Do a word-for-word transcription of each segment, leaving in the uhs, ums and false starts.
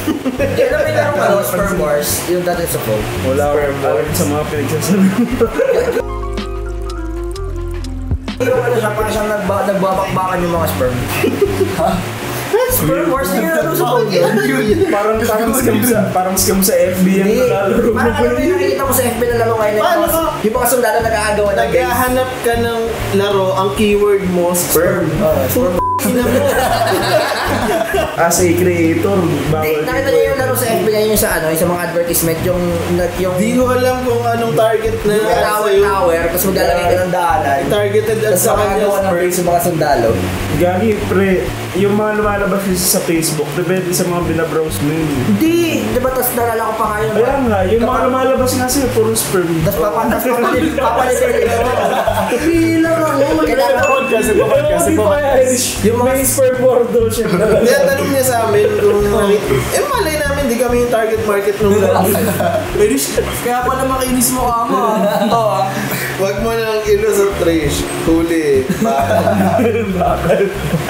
Kaya na may larong ano, Sperm Wars, yung dati sa phone. Wala akong sa mga pinagsasabi. Yung ano siya, parang siyang nagba, nagbabakbakan yung mga sperm. Ha? Sperm Wars na yung laro sa phone yun. Parang parang scam sa parang scam sa F B M na laro. Parang ano yung nakikita mo sa F B na laro ngayon yung mga, yung mga sundalo nag-aagawan ng games. Naghahanap ka ng laro, ang keyword mo, sperm. Sperm. As a creator, bawal. Nakita niyo yung laro sa F B na yung sa ano, yung sa mga advertisement, yung yung Di ko alam kung anong target na tower tower, tapos maglalagay ka ng daanan. Targeted at sa kanya sperm sa mga sundalo. Gagi, pre, yung mga lumalabas sa Facebook, depende sa mga binabrowse mo yun. Hindi! Di ba, tapos nalala ko pa nga yun. Kaya nga, yung mga lumalabas nga sa'yo, puro sperm. Tapos papatas, papalit, papalit, bilang ako. Kailangan ko. Kasi pa kasi pa yung mga sperm bordo siya. Kaya tanong niya sa amin kung eh malay namin di kami yung target market nung laro. Kaya pala makinis mo ka mo. Oo. Wag mo nang ilo sa trash. Huli. Bakal. Bakal.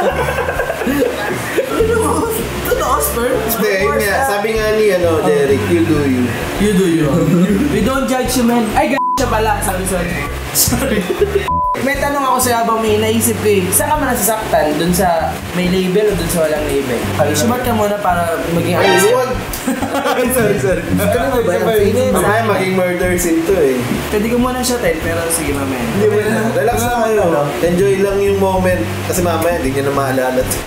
Totoo, sperm? Hindi, yun nga. Sabi nga ni ano, Derek, you do you. You do you. We don't judge you, man. Ay, g*** siya pala. Sorry, sorry. Sorry. May tanong ako sa'yo habang may naisip ko eh. Saan ka man nasasaktan? Dun sa may label o dun sa walang label? Sumat ka muna para maging Ay, honest. huwag. Sorry, sorry. Ano ba yan? Mamaya maging murder scene to eh. Pwede ko muna siya tell, pero sige mamaya. Hindi mo na. Relax lang kayo. Enjoy lang yung moment. Kasi mamaya hindi nyo na maalala to.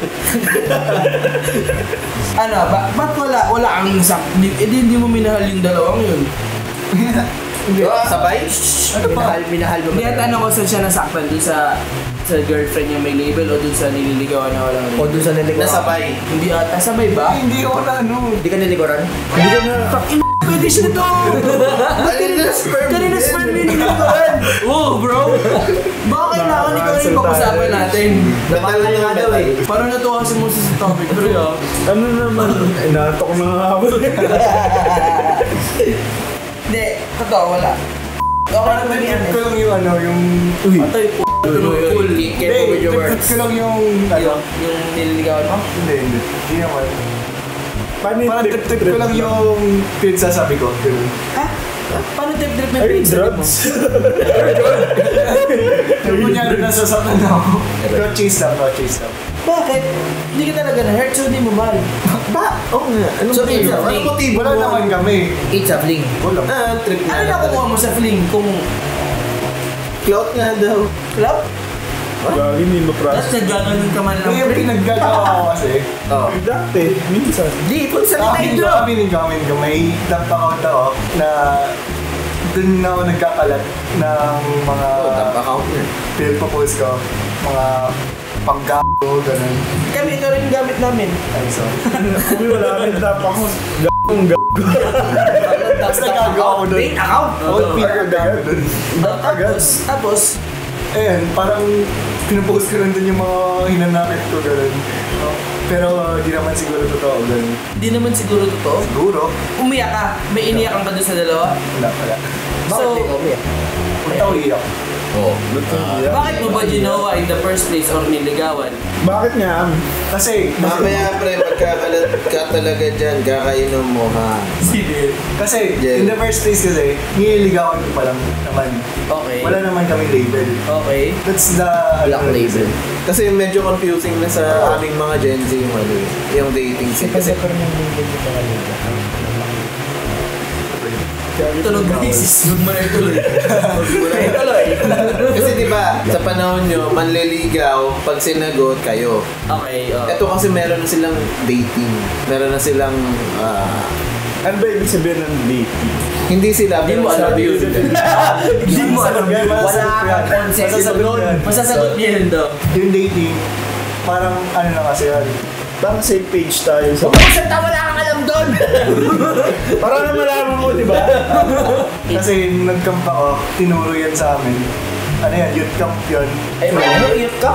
Ano, ba ba't wala, wala ang sak? Hindi, hindi mo minahal yung dalawang yun. Sabay? Ano pa? Minahal, minahal mo. Hindi, at ano ko saan siya nasaktan? Dun sa sa girlfriend niya may label o dun sa nililigawan na walang O label? doon sa niliguran. Nasabay. Hindi ata, sabay ba? Hindi ako na ano. Hindi ka niliguran? Hindi ka na. Fucking pwede siya na to! Kanina sperm. Kanina sperm yun nililigawan! Oo, bro! Baka kailangan ikaw yung pag-usapan natin. Metal na nga daw eh. Parang natuwa kasi mo sa topic, bro. ah. Ano naman? Inatok na nga ako. Hindi, totoo, wala. Okay naman yan ko eh. lang yung ano, yung... Uy. Atay, p***. Cool. Careful with your words. ko lang yung... Ano? Yung, yung nililigawan mo? Hindi, hindi. Hindi naman. Paano yung Parang trip- trip ko lang yung pinagsasabi ko. Ganun. Ha? Paano trip-trip may Ay, pinagsabi mo? drugs. Yung kunyari nasasaktan ako. Pero chase lang, no? Chase lang. Bakit? Hindi ka talaga na-hurt, so hindi mo mahal. Ba? Oo nga. Ano So, ba it's yun? a Ano fling. motibo Wala mo? naman kami. It's a fling. Wala. Ah, trip na. Ano nakukuha mo sa fling kung Clout nga daw. club? Gagi, hindi mo Tapos process. naggaganon ka man lang. Yung pinaggagawa ko kasi. Oh. Dati, minsan. Di, kung salita Amin ito. ko, aminin ko, aminin ko. May dump account ako na dun na ako nagkakalat ng mga Oh, dump account na. pinagpo-post ko. Mga pang-gago, ganun. Kami ito rin gamit namin. Ay, sorry. Kami wala kami dapat ako. Gagong gago. Tapos nagagawa ko dun. Fake account. Oo, pinagagawa ko dun. Tapos, tapos, Ayan, parang pinupost ko lang dun yung mga hinanakit ko, ganun. Pero uh, di naman siguro totoo, ganun. di naman siguro totoo. Siguro? Umiyak ka. May iniyakan ka doon sa dalawa. Wala, wala. Bakit So, di ka umiyak? Punta ko iyak. Oo. bakit mo ba ginawa in the first place or niligawan? Bakit nga? Kasi, Mamaya pre, magkakalat ka talaga dyan, kakainom mo ha. Sige. Kasi, Yeah. in the first place kasi, nililigawan ko pa lang naman. Okay. Wala naman kaming label. Okay. That's the... Black label. Kasi medyo confusing na sa aming mga Gen Z yung ano, eh, yung dating scene. Kasi Tunog basis. Huwag mo na ituloy. Huwag mo na ituloy. Kasi di ba sa panahon nyo, manliligaw, pag sinagot kayo. Okay, oh. Ito kasi meron na silang dating. Meron na silang ah, Ano ba ibig sabihin ng dating? hindi sila Hindi mo pero alam sabi yun. yun. Hindi mo alam yun. Wala kang concept Masasagot doon. yan. Masasagot niya yun daw. Yung dating, parang ano na kasi yan. Parang same page tayo sa... Kung saan wala kang alam doon. Para na malaman mo, di ba? Kasi nag-camp ako, tinuro yan sa amin. Ano yan, youth camp yun. Ay, ano? Iyot ka?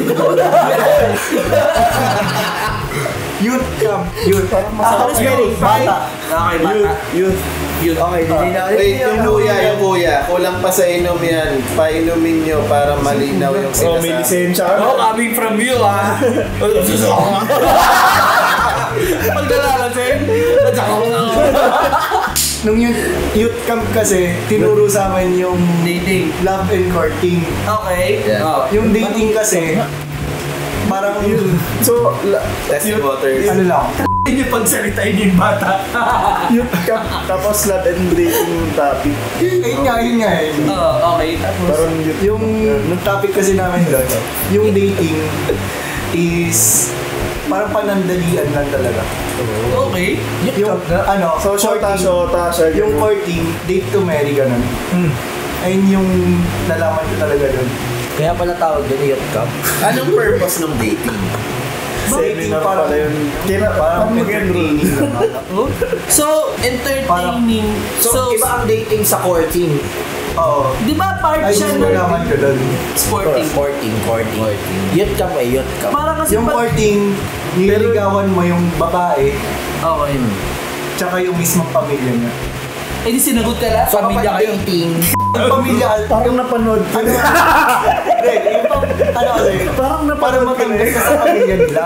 Youth camp, youth. Parang Ah, masarap very yun. Bata. Okay, Youth, bata. youth. Yun. Okay, hindi na. Wait, yung kuya, yung kuya, kulang pa sa inom yan. Painumin nyo para malinaw yung Oh, may sinasabi. lisensya ka. Oh, coming from you, ah. Pagdalalasing. Nung youth, youth camp kasi, tinuro sa amin yung Dating. love and courting. Okay. Yeah. Oh. Yung dating kasi, parang yun. So, la- Test waters. Ano lang, Hindi pagsalitain yung bata. youth camp, tapos love and dating topic. ayun nga, ayun nga. Ayun. Oo, okay. Tapos, Parang youth Yung, yung topic kasi namin doon, yung dating is parang panandalian lang talaga. okay. Yung, ano, So, shota, courting, shota, siya. yung courting, date to marry, ganun. Ayun yung nalaman ko talaga doon. Kaya pala tawag doon, youth camp. Anong purpose ng dating? Seminar parang- pala yun. Kaya Parang parang mag-enroll. entertaining lang ata. So, entertaining. So, iba ang dating sa courting. Oo. Di ba part Ayun siya yung ng nalaman ko doon. sporting? Courting, courting. Youth camp ay youth camp. Parang kasi Yung pag... courting, nililigawan mo yung babae, Okay. tsaka yung mismong pamilya niya. Eh di sinagot ka lang, So, pamilya kapag kayo. dating, Yung pamilya, Parang napanood ko. ano, hindi, yung pam, ano kasi, Parang para napanood ko matanggap na ka sa pamilya nila.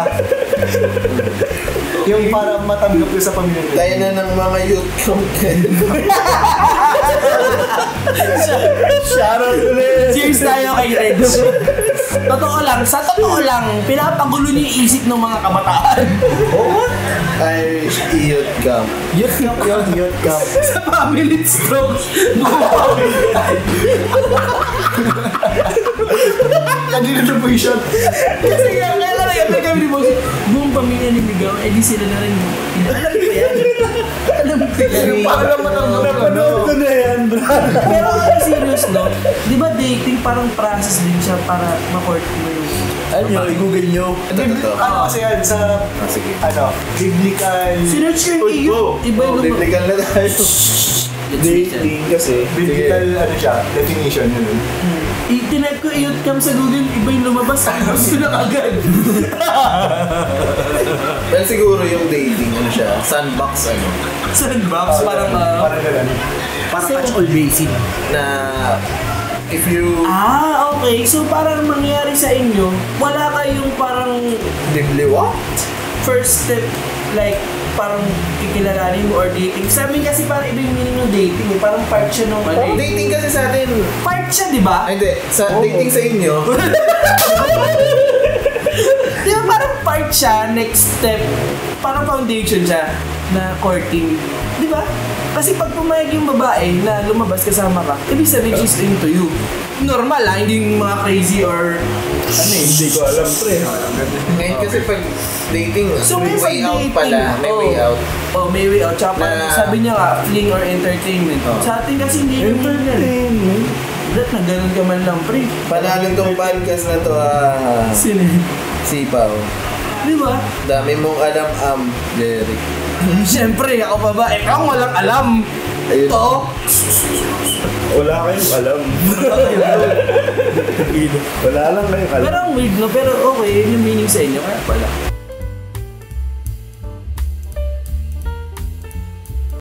Yung para matanggap ka sa pamilya nila. Tayo na ng mga youth content. Shoutout ulit. Cheers tayo kay Reg. Totoo lang, sa totoo lang, pinapagulo niyo yung isip ng mga kabataan. Irish youth camp. youth camp yun, youth camp. Sa family stroke, buong pamilya. Kanina na po yung shot. Kasi nga, kaya ka lang yung kami ni Boss, buong pamilya niligaw, eh di sila na rin. Alam ko yan. Alam ko yan. Para matanggap ka. Napanood ko na yan, bro. Pero ang serious, no? Di ba dating parang process din siya para ma-court mo yung... Ano nyo, i-google nyo. Ito, ito. Ano kasi yan sa, Ah, sige. ano, biblical, Sinerch ko yung iyo. Iba Oh, yung... biblical na tayo. Dating kasi. biblical, ano siya, definition yun. Itinag ko youth camp sa Google, iba yung lumabas. Tapos ko na agad. Well, siguro yung dating, ano siya, sandbox, ano, Sandbox, parang... ah, Parang ganun. Parang touch all basic. na if you Ah, okay. So parang mangyari sa inyo, wala kayong parang bibli what? first step, like parang kikilalanin mo or dating. Sa amin kasi parang iba yung meaning ng dating eh. Parang part siya nung... Oh, dating kasi sa atin. Part siya, di ba? Ay, hindi. Sa dating sa inyo, Di ba parang part siya, next step, parang foundation siya na courting. Di ba? Kasi pag pumayag yung babae na lumabas kasama ka, ibig sabihin she's into you. Normal lang, hindi yung mga crazy or ano eh. Hindi ko alam, pre. ngayon kasi pag dating, So may may way out dating, pala. May oh. way out. Oh, may way out. Tsaka parang Na- sabi niya nga, fling or entertainment. Oh. Sa atin kasi hindi yung ganyan. Entertainment. Ba't na ganun ka man lang, pre? Panalo tong podcast na to, ah, Sino? sipaw. Di ba? Dami mong alam, am, Derek. Siyempre, ako pa ba? Eh, ako walang alam. Ayun. Ito, Wala kayong alam. Wala lang kayong alam. pero ang weird no, pero okay, yun yung meaning sa inyo. Kaya pala.